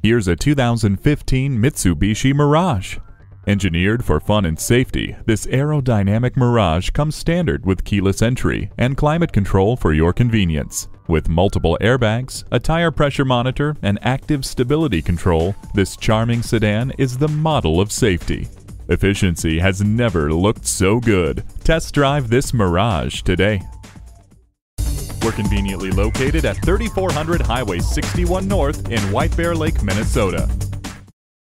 Here's a 2015 Mitsubishi Mirage. Engineered for fun and safety, this aerodynamic Mirage comes standard with keyless entry and climate control for your convenience. With multiple airbags, a tire pressure monitor, and active stability control, this charming sedan is the model of safety. Efficiency has never looked so good. Test drive this Mirage today. We're conveniently located at 3400 Highway 61 North in White Bear Lake, Minnesota.